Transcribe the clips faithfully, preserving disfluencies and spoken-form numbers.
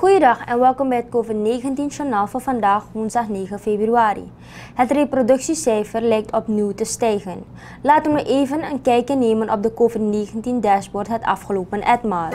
Goeiedag en welkom bij het COVID negentien journaal voor vandaag woensdag negen februari. Het reproductiecijfer lijkt opnieuw te stijgen. Laten we even een kijkje nemen op de COVID negentien dashboard het afgelopen etmaal.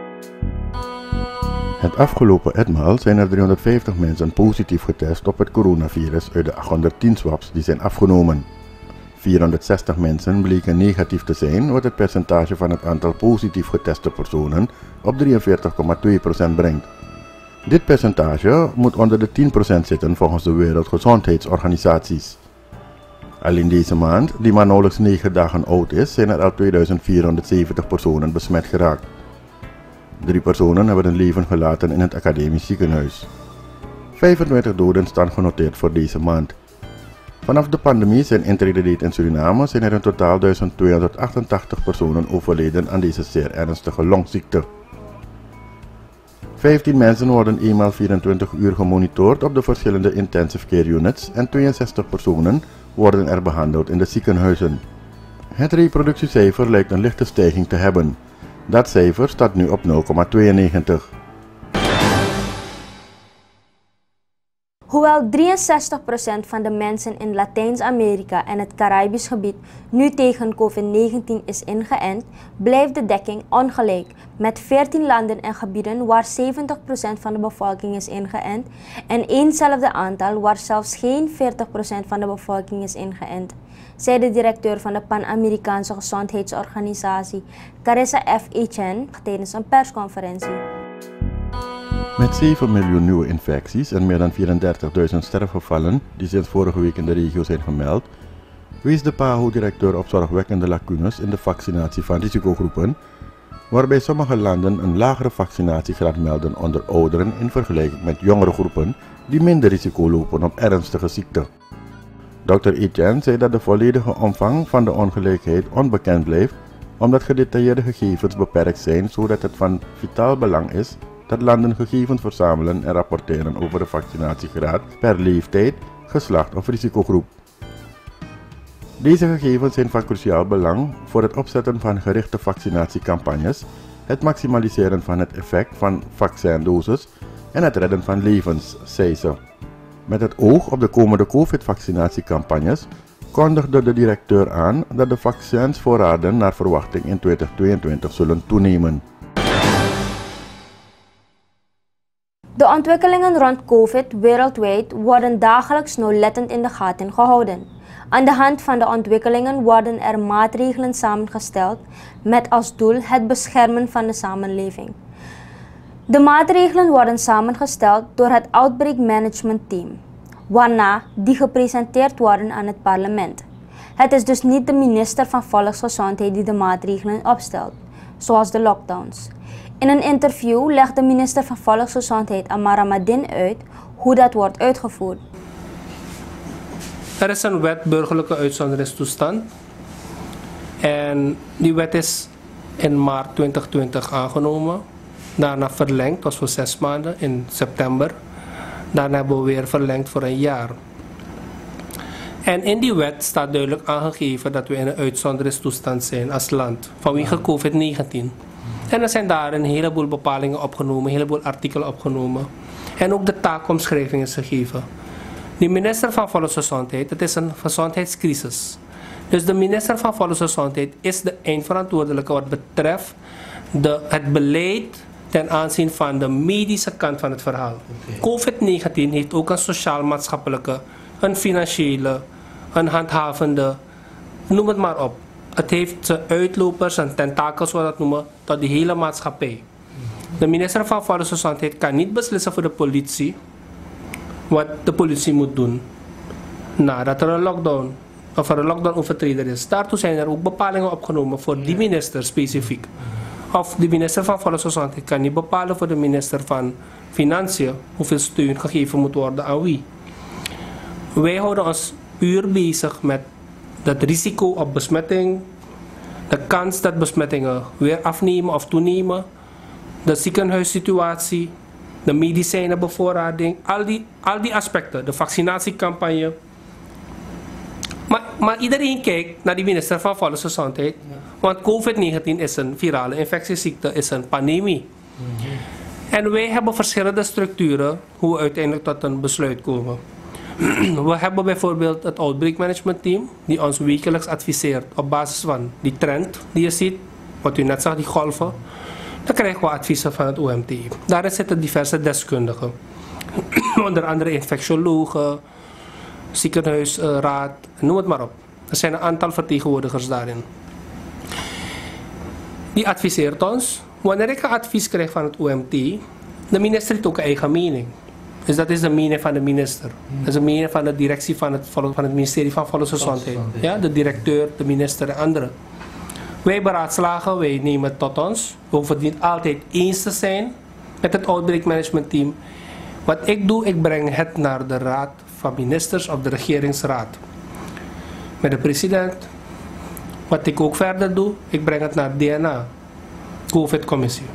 Het afgelopen etmaal zijn er driehonderdvijftig mensen positief getest op het coronavirus uit de achthonderdtien swabs die zijn afgenomen. vierhonderdzestig mensen bleken negatief te zijn, wat het percentage van het aantal positief geteste personen op drieënveertig komma twee procent brengt. Dit percentage moet onder de tien procent zitten volgens de Wereldgezondheidsorganisaties. Alleen deze maand, die maar nauwelijks negen dagen oud is, zijn er al tweeduizend vierhonderdzeventig personen besmet geraakt. Drie personen hebben hun leven gelaten in het academisch ziekenhuis. vijfentwintig doden staan genoteerd voor deze maand. Vanaf de pandemie zijn intrede in Suriname zijn er in totaal duizend tweehonderdachtentachtig personen overleden aan deze zeer ernstige longziekte. vijftien mensen worden eenmaal vierentwintig uur gemonitord op de verschillende intensive care units en tweeënzestig personen worden er behandeld in de ziekenhuizen. Het reproductiecijfer lijkt een lichte stijging te hebben. Dat cijfer staat nu op nul komma tweeënnegentig. Hoewel drieënzestig procent van de mensen in Latijns-Amerika en het Caribisch gebied nu tegen COVID negentien is ingeënt, blijft de dekking ongelijk, met veertien landen en gebieden waar zeventig procent van de bevolking is ingeënt en éénzelfde aantal waar zelfs geen veertig procent van de bevolking is ingeënt, zei de directeur van de Pan-Amerikaanse Gezondheidsorganisatie, Carissa F. Etienne, tijdens een persconferentie. Met zeven miljoen nieuwe infecties en meer dan vierendertigduizend sterfgevallen die sinds vorige week in de regio zijn gemeld, wees de P A H O-directeur op zorgwekkende lacunes in de vaccinatie van risicogroepen, waarbij sommige landen een lagere vaccinatiegraad melden onder ouderen in vergelijking met jongere groepen die minder risico lopen op ernstige ziekten. dokter Etienne zei dat de volledige omvang van de ongelijkheid onbekend blijft, omdat gedetailleerde gegevens beperkt zijn, zodat het van vitaal belang is dat landen gegevens verzamelen en rapporteren over de vaccinatiegraad per leeftijd, geslacht of risicogroep. Deze gegevens zijn van cruciaal belang voor het opzetten van gerichte vaccinatiecampagnes, het maximaliseren van het effect van vaccindoses en het redden van levens, zei ze. Met het oog op de komende COVID-vaccinatiecampagnes kondigde de directeur aan dat de vaccinsvoorraden naar verwachting in twintig tweeëntwintig zullen toenemen. De ontwikkelingen rond COVID wereldwijd worden dagelijks nauwlettend in de gaten gehouden. Aan de hand van de ontwikkelingen worden er maatregelen samengesteld met als doel het beschermen van de samenleving. De maatregelen worden samengesteld door het Outbreak Management Team, waarna die gepresenteerd worden aan het parlement. Het is dus niet de minister van Volksgezondheid die de maatregelen opstelt, zoals de lockdowns. In een interview legt de minister van Volksgezondheid Amara Madin uit hoe dat wordt uitgevoerd. Er is een wet burgerlijke uitzonderingstoestand en die wet is in maart twintig twintig aangenomen. Daarna verlengd, was voor zes maanden in september. Daarna hebben we weer verlengd voor een jaar. En in die wet staat duidelijk aangegeven dat we in een uitzonderingstoestand zijn als land vanwege COVID negentien. En er zijn daar een heleboel bepalingen opgenomen, een heleboel artikelen opgenomen. En ook de taakomschrijving is gegeven. De minister van Volksgezondheid, het is een gezondheidscrisis. Dus de minister van Volksgezondheid is de eindverantwoordelijke wat betreft de, het beleid ten aanzien van de medische kant van het verhaal. Okay. COVID negentien heeft ook een sociaal-maatschappelijke, een financiële, een handhavende, noem het maar op. Het heeft uitlopers en tentakels, zoals we dat noemen, tot de hele maatschappij. De minister van Volksgezondheid kan niet beslissen voor de politie wat de politie moet doen nadat er een lockdown of er een lockdown overtreder is. Daartoe zijn er ook bepalingen opgenomen voor die minister specifiek. Of de minister van Volksgezondheid kan niet bepalen voor de minister van Financiën hoeveel steun gegeven moet worden aan wie. Wij houden ons puur bezig met het risico op besmetting, de kans dat besmettingen weer afnemen of toenemen, de ziekenhuissituatie, de medicijnenbevoorrading, al die, al die aspecten, de vaccinatiecampagne. Maar, maar iedereen kijkt naar de minister van Volksgezondheid, want COVID negentien is een virale infectieziekte, is een pandemie. Mm-hmm. En wij hebben verschillende structuren hoe we uiteindelijk tot een besluit komen. We hebben bijvoorbeeld het Outbreak Management Team, die ons wekelijks adviseert op basis van die trend die je ziet, wat u net zag, die golven. Dan krijgen we adviezen van het O M T. Daarin zitten diverse deskundigen. Onder andere infectiologen, ziekenhuisraad, noem het maar op. Er zijn een aantal vertegenwoordigers daarin. Die adviseert ons. Wanneer ik een advies krijg van het O M T, de minister heeft ook een eigen mening. Dus dat is de mening van de minister. Dat is de mening van de directie van het, van het ministerie van Volksgezondheid. Ja, de directeur, de minister en anderen. Wij beraadslagen, wij nemen het tot ons. We hoeven het niet altijd eens te zijn met het Outbreak Management Team. Wat ik doe, ik breng het naar de raad van ministers of de regeringsraad. Met de president. Wat ik ook verder doe, ik breng het naar D N A, COVID-commissie.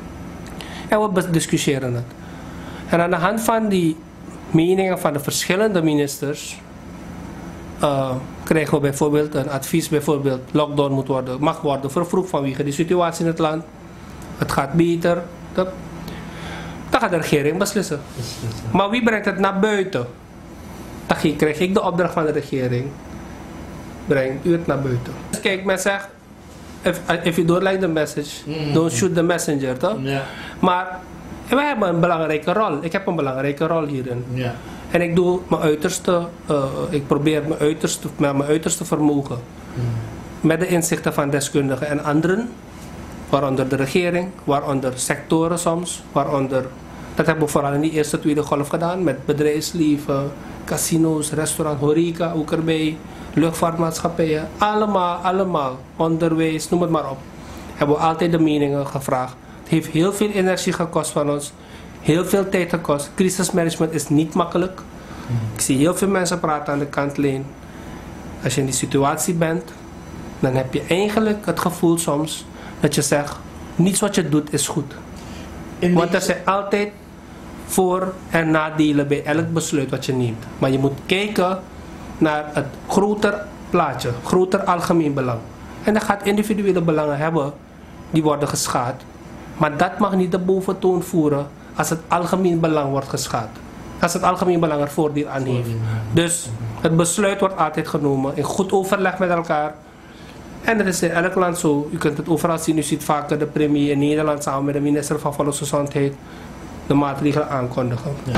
En we discussiëren het. En aan de hand van die meningen van de verschillende ministers uh, krijgen we bijvoorbeeld een advies, bijvoorbeeld lockdown moet worden, mag worden vervroegd vanwege de situatie in het land. Het gaat beter. Dat, dan gaat de regering beslissen. Maar wie brengt het naar buiten? Dan krijg ik de opdracht van de regering. Breng u het naar buiten. Dus kijk, men zegt, if, if you don't like the message, mm-hmm. don't shoot the messenger, toch? Yeah. Maar wij hebben een belangrijke rol. Ik heb een belangrijke rol hierin. Yeah. En ik doe mijn uiterste, uh, ik probeer mijn uiterste, met mijn uiterste vermogen, mm. met de inzichten van deskundigen en anderen, waaronder de regering, waaronder sectoren soms, waaronder, dat hebben we vooral in die eerste, tweede golf gedaan, met bedrijfsleven, casino's, restaurants, horeca ook erbij, luchtvaartmaatschappijen, allemaal, allemaal, onderwijs, noem het maar op. Hebben we altijd de meningen gevraagd. Het heeft heel veel energie gekost van ons, heel veel tijd gekost. Crisismanagement is niet makkelijk. Ik zie heel veel mensen praten aan de kantlijn. Als je in die situatie bent, dan heb je eigenlijk het gevoel soms dat je zegt, niets wat je doet is goed. Want er zijn altijd voor- en nadelen bij elk besluit wat je neemt. Maar je moet kijken naar het groter plaatje, groter algemeen belang. En dan gaat individuele belangen hebben, die worden geschaad. Maar dat mag niet de boventoon voeren als het algemeen belang wordt geschaad. Als het algemeen belang er voordeel aan heeft. Dus het besluit wordt altijd genomen in goed overleg met elkaar. En dat is in elk land zo. U kunt het overal zien. U ziet vaker de premier in Nederland samen met de minister van Volksgezondheid de maatregelen aankondigen. Ja.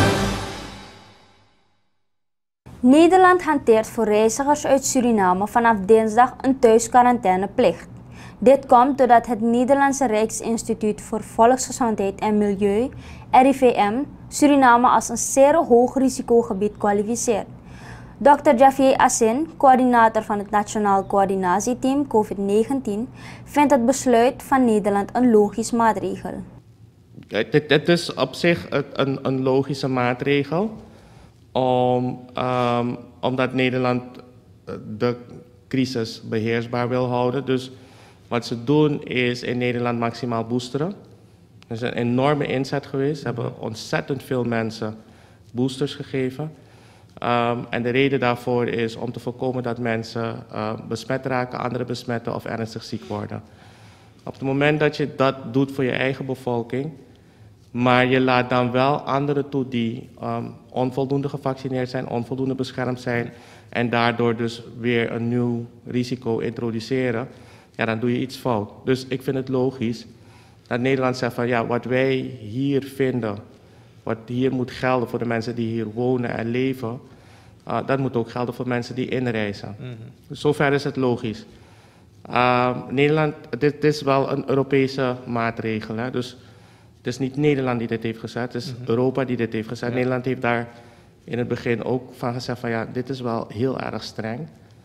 Nederland hanteert voor reizigers uit Suriname vanaf dinsdag een thuisquarantaine-plicht. Dit komt doordat het Nederlandse Rijksinstituut voor Volksgezondheid en Milieu, R I V M, Suriname als een zeer hoog risicogebied kwalificeert. dokter Javier Asin, coördinator van het Nationaal Coördinatieteam COVID negentien, vindt het besluit van Nederland een logisch maatregel. Dit, dit is op zich een, een logische maatregel, om, um, omdat Nederland de crisis beheersbaar wil houden. Dus wat ze doen is in Nederland maximaal boosteren. Er is een enorme inzet geweest. Ze hebben ontzettend veel mensen boosters gegeven. Um, en de reden daarvoor is om te voorkomen dat mensen uh, besmet raken, anderen besmetten of ernstig ziek worden. Op het moment dat je dat doet voor je eigen bevolking, maar je laat dan wel anderen toe die um, onvoldoende gevaccineerd zijn, onvoldoende beschermd zijn en daardoor dus weer een nieuw risico introduceren, ja, dan doe je iets fout. Dus ik vind het logisch dat Nederland zegt van ja, wat wij hier vinden, wat hier moet gelden voor de mensen die hier wonen en leven, uh, dat moet ook gelden voor mensen die inreizen. Mm-hmm. Dus zover is het logisch. Uh, Nederland, dit is wel een Europese maatregel, hè? Dus het is niet Nederland die dit heeft gezet, het is mm-hmm. Europa die dit heeft gezet. Ja. Nederland heeft daar in het begin ook van gezegd van ja, dit is wel heel erg streng.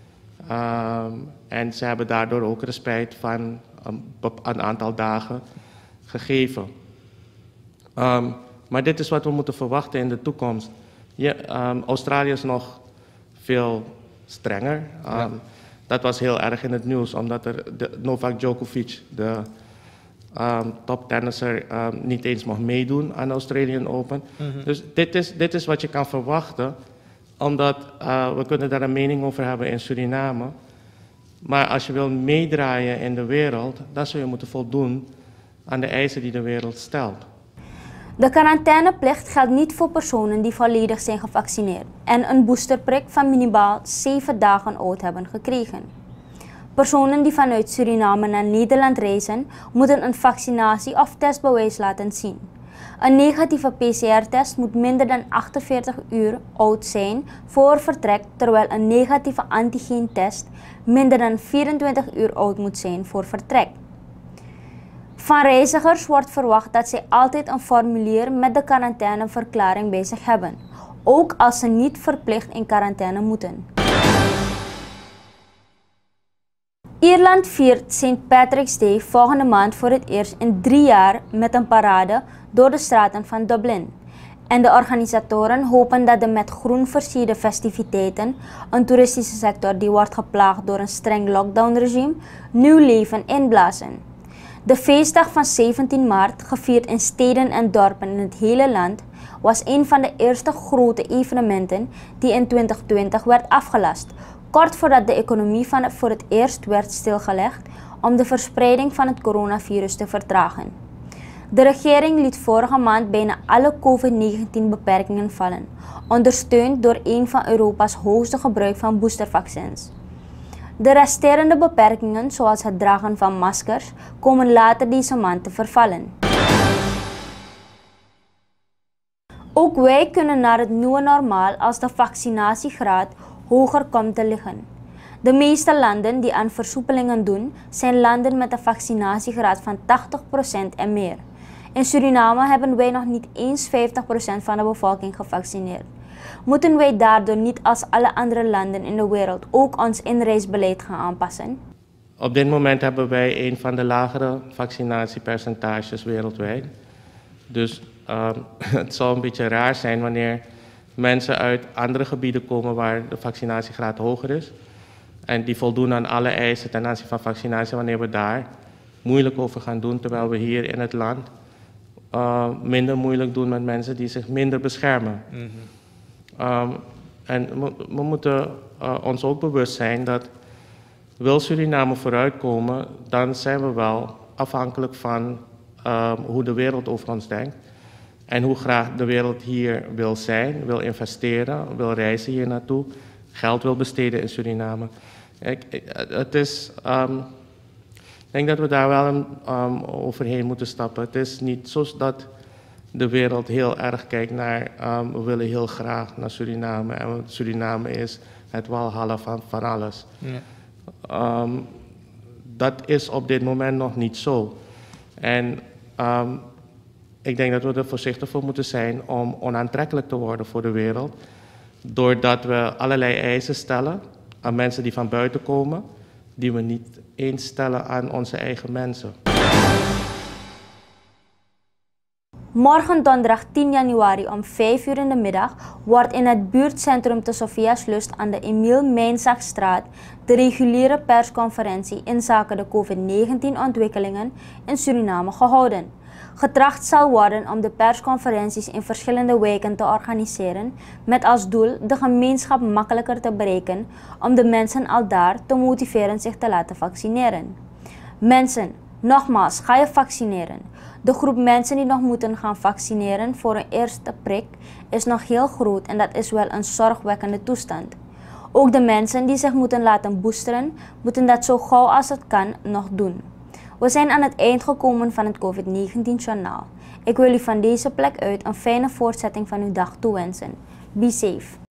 Um, en ze hebben daardoor ook respijt van een, een aantal dagen gegeven. Um, maar dit is wat we moeten verwachten in de toekomst. Ja, um, Australië is nog veel strenger. Um, ja. Dat was heel erg in het nieuws, omdat er de Novak Djokovic, de um, toptennisser, um, niet eens mocht meedoen aan de Australian Open. Mm-hmm. Dus dit is, dit is wat je kan verwachten, omdat uh, we kunnen daar een mening over hebben in Suriname. Maar als je wil meedraaien in de wereld, dan zul je moeten voldoen aan de eisen die de wereld stelt. De quarantaineplicht geldt niet voor personen die volledig zijn gevaccineerd en een boosterprik van minimaal zeven dagen oud hebben gekregen. Personen die vanuit Suriname naar Nederland reizen, moeten een vaccinatie of testbewijs laten zien. Een negatieve P C R-test moet minder dan achtenveertig uur oud zijn voor vertrek, terwijl een negatieve antigeentest minder dan vierentwintig uur oud moet zijn voor vertrek. Van reizigers wordt verwacht dat zij altijd een formulier met de quarantaineverklaring bij zich hebben, ook als ze niet verplicht in quarantaine moeten. Ierland viert Saint Patrick's Day volgende maand voor het eerst in drie jaar met een parade door de straten van Dublin. En de organisatoren hopen dat de met groen versierde festiviteiten, een toeristische sector die wordt geplaagd door een streng lockdownregime, nieuw leven inblazen. De feestdag van zeventien maart, gevierd in steden en dorpen in het hele land, was een van de eerste grote evenementen die in twintig twintig werd afgelast, kort voordat de economie van het voor het eerst werd stilgelegd om de verspreiding van het coronavirus te vertragen. De regering liet vorige maand bijna alle COVID negentien beperkingen vallen, ondersteund door een van Europa's hoogste gebruik van boostervaccins. De resterende beperkingen, zoals het dragen van maskers, komen later deze maand te vervallen. Ook wij kunnen naar het nieuwe normaal als de vaccinatiegraad hoger komt te liggen. De meeste landen die aan versoepelingen doen, zijn landen met een vaccinatiegraad van tachtig procent en meer. In Suriname hebben wij nog niet eens vijftig procent van de bevolking gevaccineerd. Moeten wij daardoor niet als alle andere landen in de wereld ook ons inreisbeleid gaan aanpassen? Op dit moment hebben wij een van de lagere vaccinatiepercentages wereldwijd. Dus uh, het zou een beetje raar zijn wanneer mensen uit andere gebieden komen waar de vaccinatiegraad hoger is. En die voldoen aan alle eisen ten aanzien van vaccinatie, wanneer we daar moeilijk over gaan doen, terwijl we hier in het land uh, minder moeilijk doen met mensen die zich minder beschermen. Mm-hmm. Um, en we, we moeten uh, ons ook bewust zijn dat wil Suriname vooruitkomen, dan zijn we wel afhankelijk van uh, hoe de wereld over ons denkt. En hoe graag de wereld hier wil zijn, wil investeren, wil reizen hier naartoe, geld wil besteden in Suriname. Ik, ik, het is, um, ik denk dat we daar wel een, um, overheen moeten stappen. Het is niet zo dat de wereld heel erg kijkt naar, um, we willen heel graag naar Suriname. En Suriname is het walhalla van, van alles. Ja. Um, dat is op dit moment nog niet zo. En um, ik denk dat we er voorzichtig voor moeten zijn om onaantrekkelijk te worden voor de wereld. Doordat we allerlei eisen stellen aan mensen die van buiten komen, die we niet eens stellen aan onze eigen mensen. Morgen donderdag tien januari om vijf uur in de middag wordt in het buurtcentrum te Sophiaslust aan de Emiel Mijnzagstraat de reguliere persconferentie inzake de COVID negentien ontwikkelingen in Suriname gehouden. Getracht zal worden om de persconferenties in verschillende wijken te organiseren met als doel de gemeenschap makkelijker te bereiken om de mensen aldaar te motiveren zich te laten vaccineren. Mensen, nogmaals, ga je vaccineren. De groep mensen die nog moeten gaan vaccineren voor een eerste prik is nog heel groot en dat is wel een zorgwekkende toestand. Ook de mensen die zich moeten laten boosteren, moeten dat zo gauw als het kan nog doen. We zijn aan het eind gekomen van het COVID negentien journaal. Ik wil u van deze plek uit een fijne voortzetting van uw dag toewensen. Be safe.